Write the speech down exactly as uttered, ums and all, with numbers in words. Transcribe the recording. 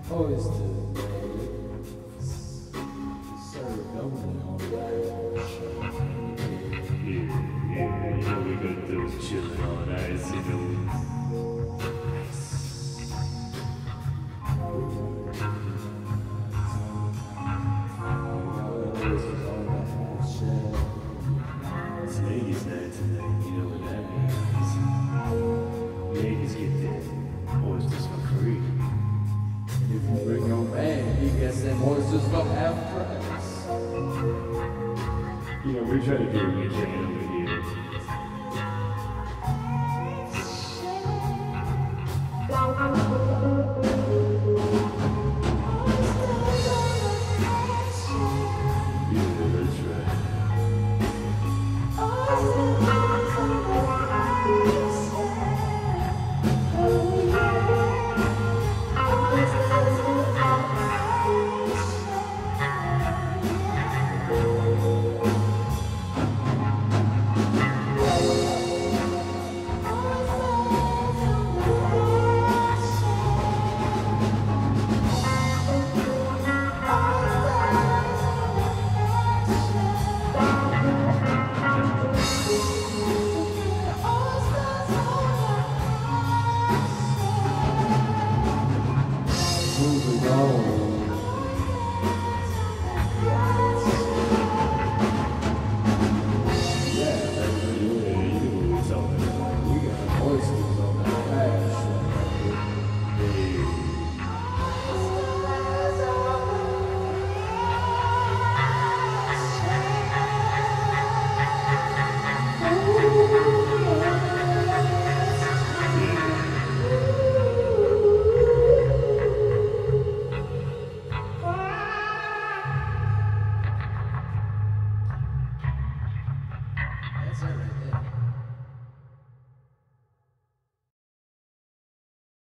Oysters, baby. Served only on lounge. Yeah, yeah, you know we got those chillin' on ice, you know. Oysters on the half shell. It's ladies' night tonight, you know what that means. Ladies get their oysters for free. And if you bring your man, he gets them oysters for half price. You know, we try to do what we can over here. Yeah, that's right. Moving on.